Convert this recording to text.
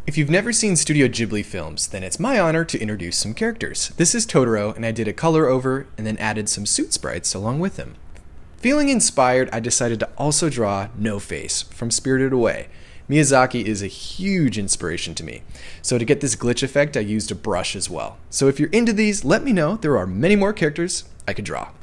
If you've never seen Studio Ghibli films, then it's my honor to introduce some characters. This is Totoro, and I did a color over and then added some suit sprites along with him. Feeling inspired, I decided to also draw No Face from Spirited Away. Miyazaki is a huge inspiration to me. So to get this glitch effect, I used a brush as well. So if you're into these, let me know. There are many more characters I could draw.